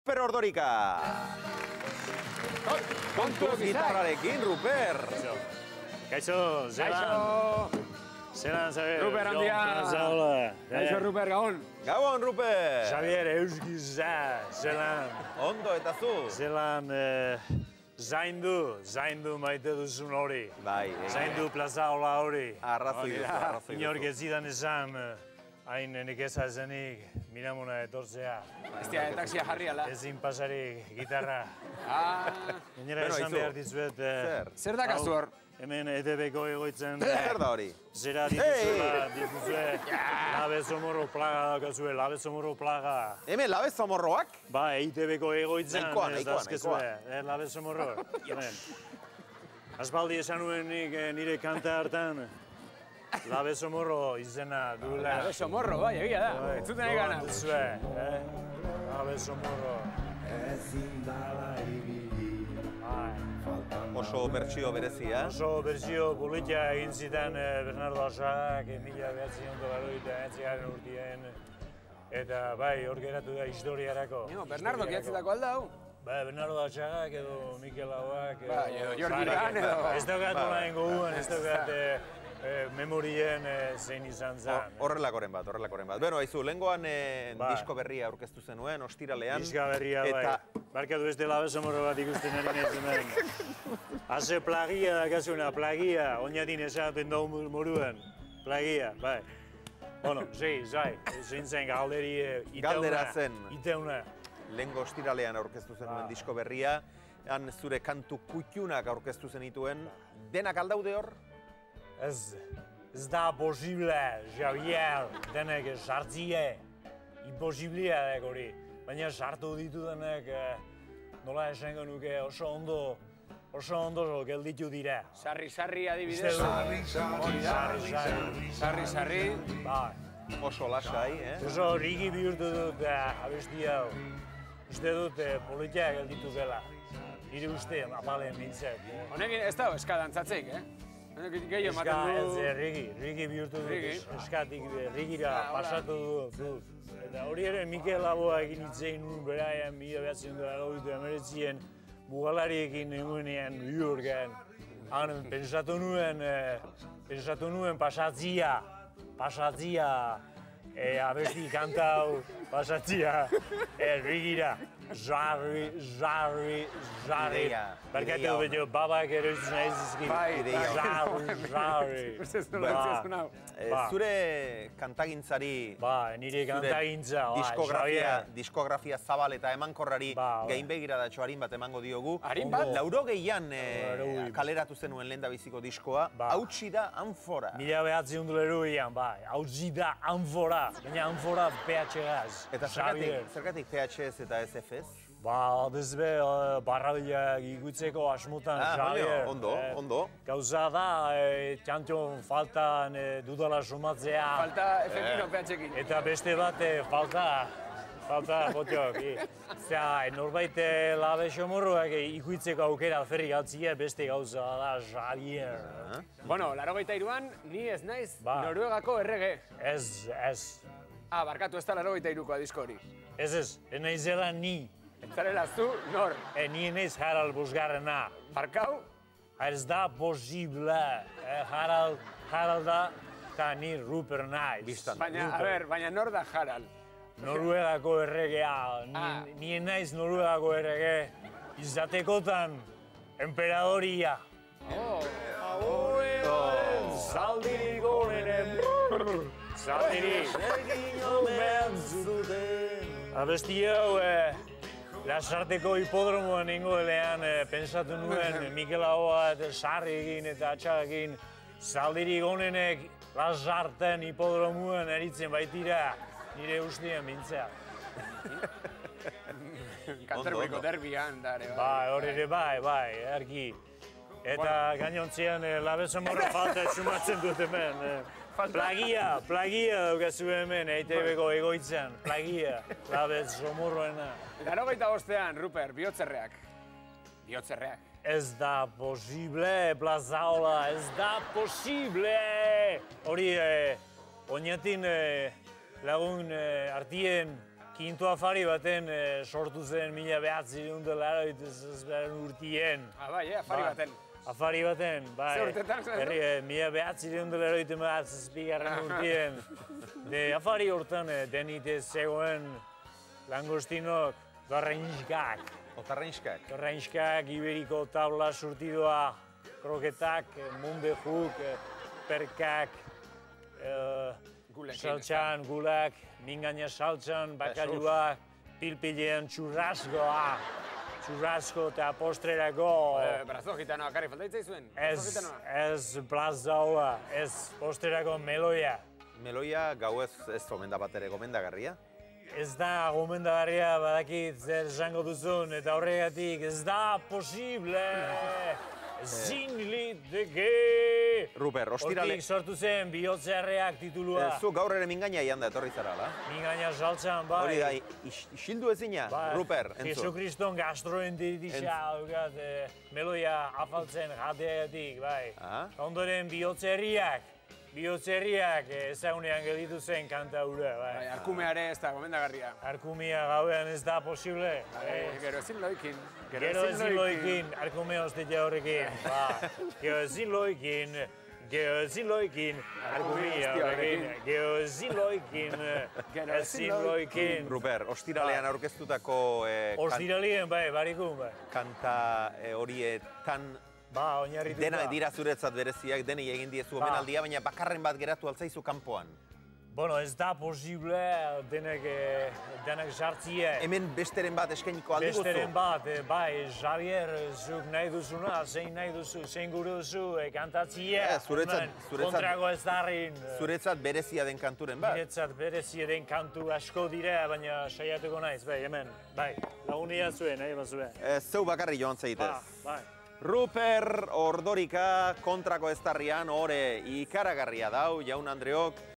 Ruper Ordorika! Kontu gitarrarekin, Ruper! Kaixo, zelan, Xavier? Ruper handia! Kaixo, Ruper, gabon! Gabon, Ruper! Xavier, euskiza, zelan? Ondo, eta zu? Zelan, zaindu maite duzun hori. Bai. Zaindu plazaola hori. Arrazoi duzu. Inork ez zidan esan, hain nekeza zenik, Miramona etortzea. Estia, taxia jarri ala. Ezin pasarik gitarra. Gainera Bueno, esan aizu. behar dizuet. Zer da kasu hor? Hemen ETB-ko egoitzen. Zer da hori? Zera dituzue, labe somorro plaga daukazue, labe somorro plaga. Hemen labe zamorroak? Ba, EITB-ko egoitzen Nahikoa. labe somorro. Hemen. Aspaldi esan nuen nik nire kanta hartan, labe somorro izena duela. Labe somorro, bai, egia da. Entzuten nahi gana. Duzue, labe somorro. Oso bertsio berezia. Oso berzio politia egin zidan Bernardo Asagak, 1989 urtien. Eta bai, hor geratu da historiarako. Bernardo kiatzitako alda hau? Ba, Bernardo Asagak edo Mikel Lauak edo... Bai, edo Jordi Lan edo... Ez daukat olaen goguan, ez daukat memorien zein izan zen. Horrelakoren bat. Beno, haizu, lehengoan disko berria aurkeztu zenuen, ostiralean. Diska berria, bai. Barkatu beste labe somorro bat ikusten ari nezunen. Haze plagia dakazuna, plagia. Oinatin esaten dugu moruan. Plagia, bai. Bueno, zein zen galderi Galdera zen. iteuna. Lehengo ostiralean aurkeztu zenuen disko berria. Han zure kantu kutxunak aurkeztu zenituen. Denak aldaude hor? Ez da posible, Javier, denek sartzie. Imposiblea dek hori. Baina sartu ditu-denek, nola esango nuke, oso ondo gelditu dira. Sarri adibidez. Sarri. Bai. Oso lasai, Oso rigi bihurtu dut abesti hau. Uste dut politia gelditu dela. Nire uste, apalen mintzat. Honekin ez da eska dantzatzeik, Gehiago ematen du... Rigi bihurtu dut, eskatik rigira pasatu dut. Eta hori ere Mikel Laboa egin hitzein nuen beraian 1989 bugalariekin egunean New Yorken. Han pensatu nuen pasatzia, abesti kanta hau pasatzia, rigira, jarri. Barkatu beto, babak ere izan aizizkin. Jarri. Zure kantagintzari, nire kantagintza, diskografia zabal eta emankorrari gainbegiradatxo harin bat emango diogu. Harin bat? 80an kaleratu zenuen lehendabiziko diskoa, hautsi da Anfora. 1980an, hautsi da Anfora, baina Anfora PHS. Eta zergatik PHS eta SFS? Desbe, barrabilak ikutzeko asmotan, Xavier. Ondo. Gauza da, txantion faltan dudala sumatzea. Falta efektino PHekin. Eta beste bat, falta botiok. Norbait labe somorroak ikutzeko aukera alferrik altzia beste gauza da, Xavier. Bueno, 83an, ni ez naiz Noruegako errege. Ez. Barkatu ez da 83koa disko hori. Ez naizela ni. Entzarela zu, nor? Ni naiz Harald Bosgarrena. Barkau? Ez da posible. Harald da, eta ni Ruper naiz. Baina nor da Harald? Noruegako erregea. Ni naiz Noruegako errege. Izatekotan, emperadoria. Zaldirik onenen. Zaldirik. Abesti hau, Lasarteko hipodromoan ingo delean pensatu nuen Mikel Laboa eta sarri egin eta atxagekin zaldirik onenek Lasarten hipodromoan eritzen baitira nire ustien bintzea. Kanterbuiko derbian, dare. Hori ere bai, erki. Eta gainontzean labe somorro falta sumatzen dut hemen. Plagia daukazu hemen, EITB-ko egoitzan, plagia, labe somorroena. 85an, Ruper, bihotzerreak. Ez da posible, plazaola, ez da posible! Hori, oinatin lagun artien kinto afari baten sortu zen 1980 urtien. Bai, afari baten. Afari baten, bai. Ze urtetan zen? 1980 urtien. Afari hortan denite zegoen langostinok torrenskak. Torrenskak, iberiko tabla surtidoa, kroketak, mundejuk, perkak, saltxan, gulak, mingaina saltxan, bakalua, pilpilean txurraskoa. Churrasco eta postrerako... Brazo gitanoa, karri, falta ditzaizuen? Ez brazoa, ez postrerako meloia. Meloia gau ez gomenda bat ere gomendagarria? Ez da gomendagarria, badakit zer esango duzun, eta horregatik ez da posible! Ezin liteke! Ruper, ostirale... Hortik sortu zen bihotzearreak titulua. Zu gaur ere mingaina ian da etorri zara, la? Mingaina saltxan, bai. Hori da, isildu ezina, Ruper, entzu. Jesukriston gastroenteritis daukat meloia afaltzen jateagatik, bai. Ondoren bihotzerriak ezagunean gelditu zen kanta hura, bai. Arkumeare ez da, gomendagarria. Arkumea gauean ez da posible. Gero ezin loikin. Gero ezin loikin, arkumea hostia horrekin. Gero ezin loikin, arkumea horrekin. Gero ezin loikin. Ruper, ostiralean aurkeztutako... Ostiralean, bai, barikun, bai. Kanta horietan... Oinarrituta. Dena dira zuretzat bereziak, denei egin diezu omenaldia, baina bakarren bat geratu altzaizu kanpoan. Bueno, ez da posible denak sartzia. Hemen besteren bat eskainiko aldi guzu? Besteren bat, bai, Javier, zuk nahi duzuna, zein nahi duzu, zein gure duzu, kantatzia. Kontrako ez darrin. Zuretzat berezia den kanturen bat? Zuretzat berezia den kantu asko dira, baina saiatuko naiz, bai, hemen, bai, lagunia zuen, nahi bat zuen. Zeu bakarri joan zaitez. Bai. Ruper Ordorika kontrako eztarrian ore ikaragarria dau, jaun Andreok.